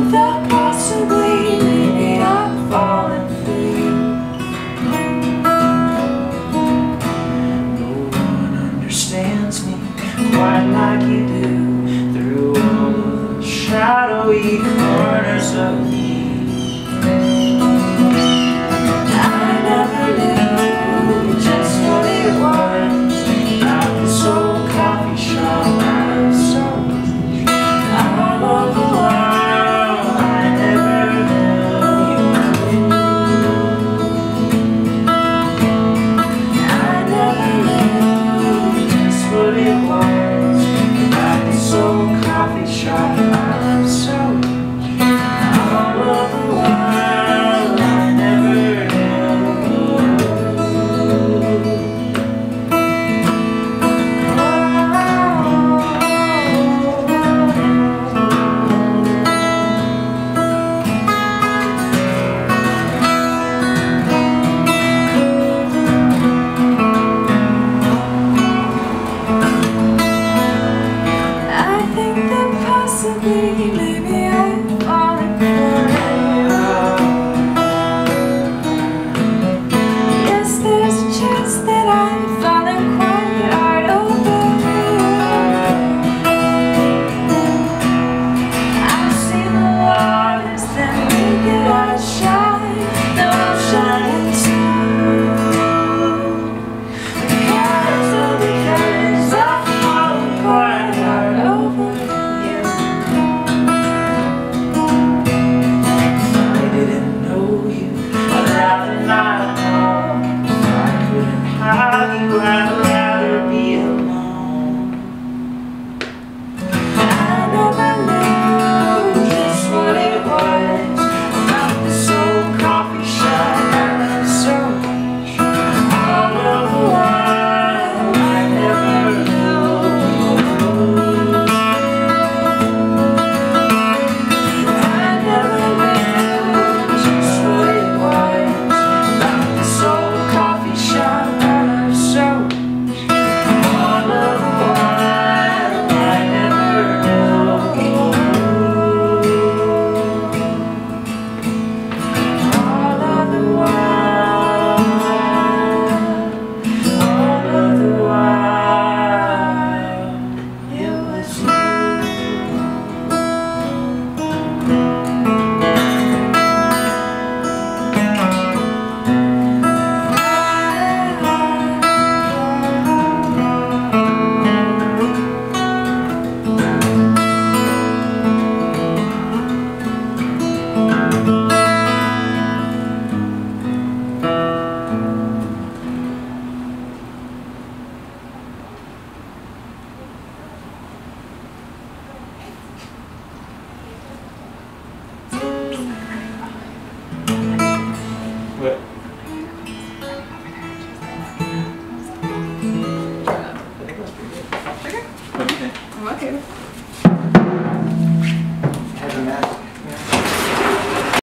that possibly maybe I've fallen for you. No one understands me quite like you do, through all the shadowy corners of me. I never knew just what it was about this old coffee shop I was so all over the world. I never knew you knew. I never knew just what it was about this old coffee shop I was so all over the world. I never possibly, maybe I'm falling for you. Yes, there's a chance that I'm falling quite hard over you. I've seen the waters that make it outshine the ocean too. Because I've fallen quite hard over you. I'd rather be alone. I never knew just what it was about this old coffee shop I love so much. All over the world, I never knew. I never knew just what it was about this old coffee shop. What? I think that's pretty good. Okay. Okay. I'm okay. Has a mask.